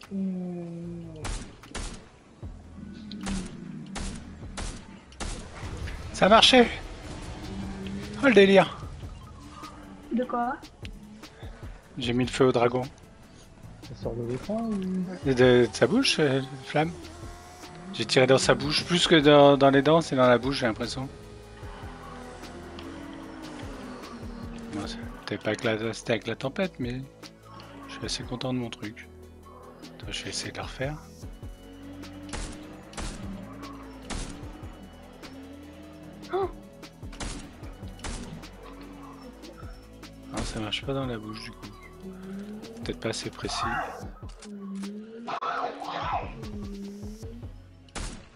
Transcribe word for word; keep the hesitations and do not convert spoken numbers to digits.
Ça a marché. Oh le délire. De quoi? J'ai mis le feu au dragon. Ça sort de l'écran ou... De, de sa bouche, euh, flamme. J'ai tiré dans sa bouche, plus que dans, dans les dents, c'est dans la bouche, j'ai l'impression. Bon, c'était pas avec la, c'était avec la tempête, mais je suis assez content de mon truc. Attends, je vais essayer de la refaire. Oh, Non, ça marche pas dans la bouche du coup. Peut-être pas assez précis.